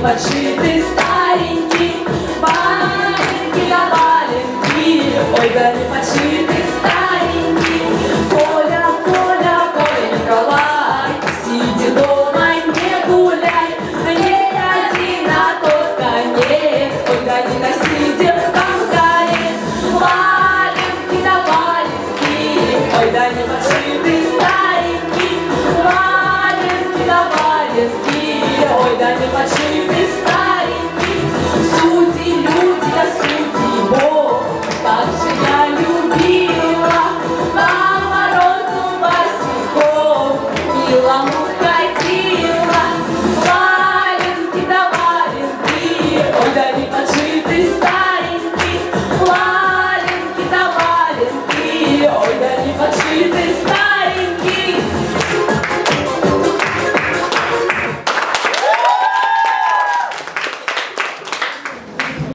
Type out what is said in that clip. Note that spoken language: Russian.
подшитый старенький, валенки да валенки, ой, да не подшитый старенький. Коля, Коля, Коля, Николай, сиди дома, не гуляй, не ходи на тот конец, ой, да не носи девкам карет. Валенки да валенки, ой, да не подшитый старенький, валенки да валенки, ой, да не подшитый старенький.